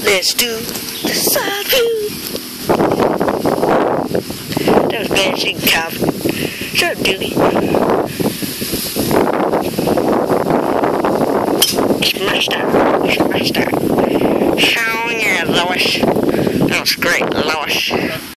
Let's do the side view. That was bad. She can cop. Shut up, Doogie. It's my style. It's my style. Oh yeah, Lois. That was great, Lois.